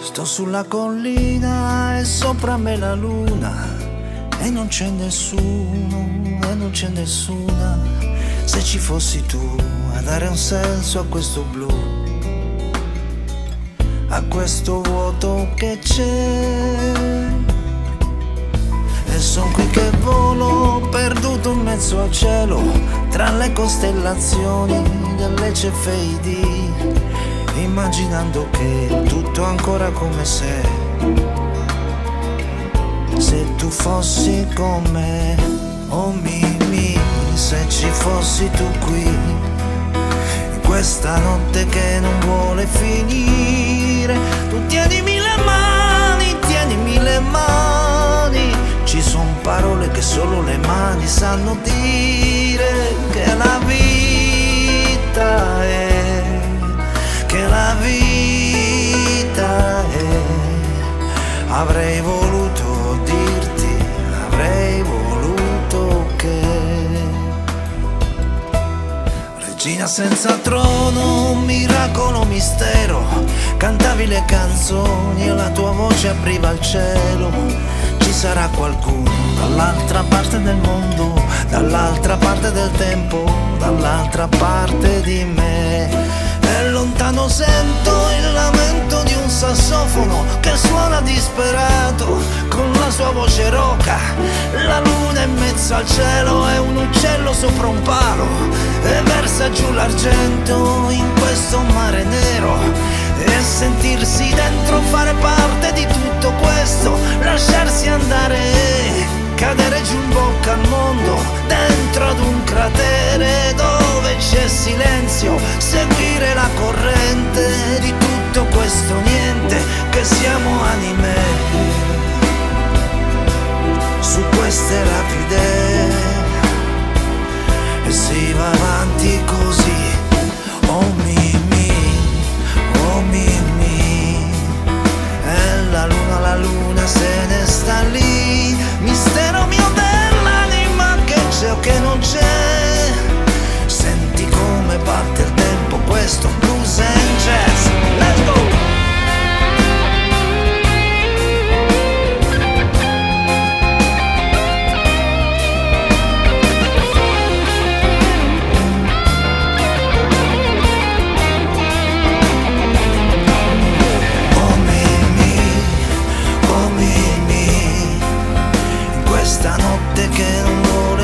Sto sulla collina e sopra me la luna e non c'è nessuno, e non c'è nessuna. Se ci fossi tu a dare un senso a questo blu, a questo vuoto che c'è. E son qui che volo, perduto in mezzo al cielo, tra le costellazioni delle cefeidi, immaginando che tutto è ancora come se tu fossi con me. Oh Mimì, se ci fossi tu qui, in questa notte che non vuole finire. Tu tienimi le mani, tienimi le mani. Ci son parole che solo le mani sanno dire, che la vita è, che la vita è. Avrei voluto dirti, avrei voluto che, regina senza trono, un miracolo mistero, cantavi le canzoni e la tua voce apriva il cielo. Ci sarà qualcuno dall'altra parte del mondo, dall'altra parte del tempo, dall'altra parte di me. E lontano sento il lamento di un sassofono che suona disperato con la sua voce roca. La luna in mezzo al cielo è un uccello sopra un palo e versa giù l'argento in questo mare nero. E sentirsi dentro, fare parte di tutto questo, lasciarsi andare, cadere giù in bocca al mondo, dentro ad un cratere dove c'è silenzio, seguire la corrente di tutto questo niente, che siamo anime su queste rapide, e si va avanti così. Oh Mimì, oh Mimì, e la luna se ne sta lì. Mistero mio dell'anima, che c'è o che non c'è. Senti come batte il tempo, questo blues and jazz. Let's go! Questa notte che non vuole